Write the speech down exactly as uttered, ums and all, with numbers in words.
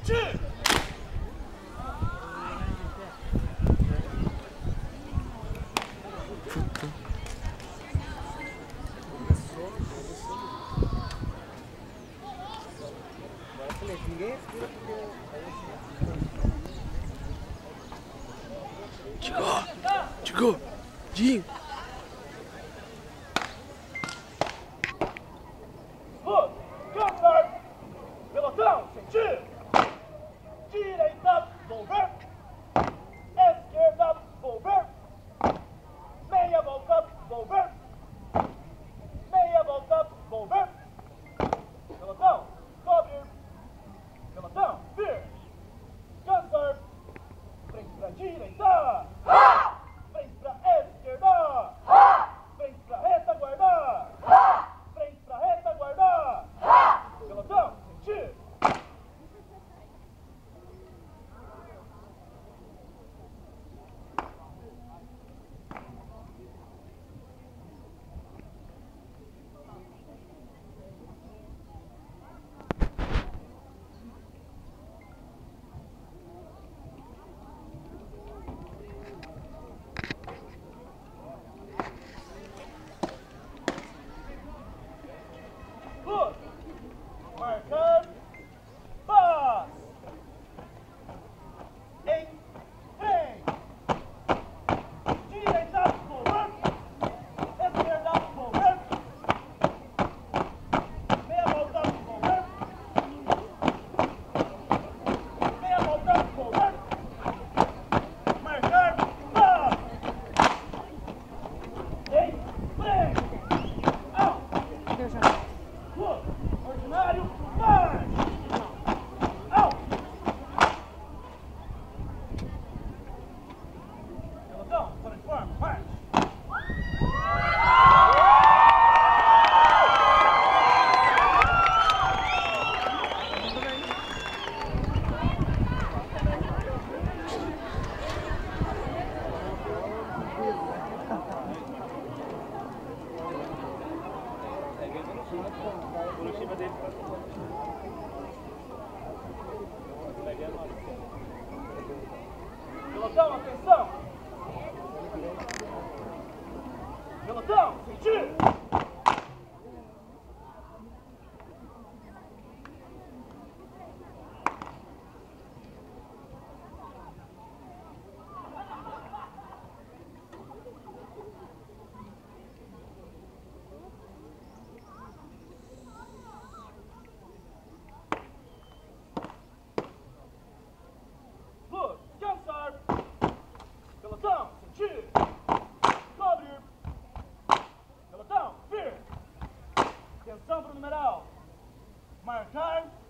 sentir! Chegou! Chegou! Dinho! Cansar! Pelotão, sentir! Direita, volver! Esquerda, volver! Meia volta, volver! Meia volta, volver! Pelotão, cobre! Pelotão, vir! Cansar! Frente pra direita! Frente pra esquerda! Frente pra retaguarda! Frente pra retaguarda! Pelotão, sentir! Good. Marcar. Paz. Em. Em. Direita. Volver. Esquerda. Volver. Meia volta. Volver. Meia volta. Volver. Marcar. Paz. Em. Frente. Out. Good. Ordinário, march! Out! Pelotão, fora de forma, march! Por cima dele. Pelotão, atenção! Pelotão, sentir! Good. Cansar! Pelotão, sentir! Cobre! Pelotão, vir! Atenção pro numeral! Marcar!